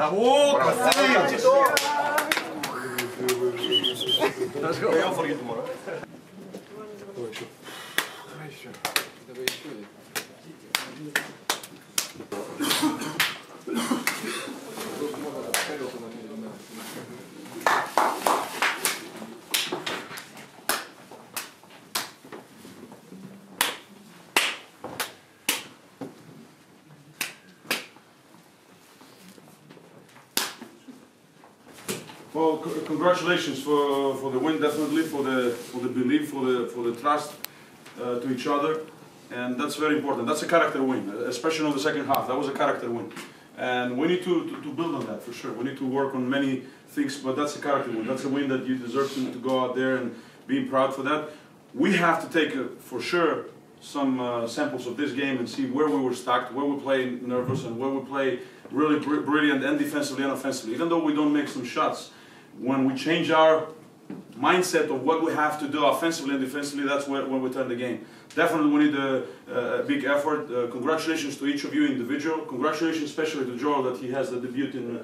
Браво! Красиво! Я оформлю tomorrow. Давай еще. Well, congratulations for the win, definitely for the belief, for the trust to each other, and that's very important. That's a character win, especially in the second half. That was a character win, and we need to build on that for sure. We need to work on many things, but that's a character win. That's a win that you deserve to go out there and be proud for that. We have to take for sure some samples of this game and see where we were stuck, where we play nervous, and where we play really brilliant and defensively and offensively. Even though we don't make some shots, when we change our mindset of what we have to do offensively and defensively, that's when we turn the game. Definitely we need a big effort. Congratulations to each of you individual. Congratulations especially to Joel that he has the debut in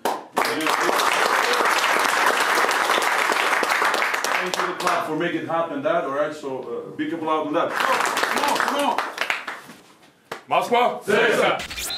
Thank you to the club for making it happen that, alright, so big applause on that. Come on, come on! Moskva!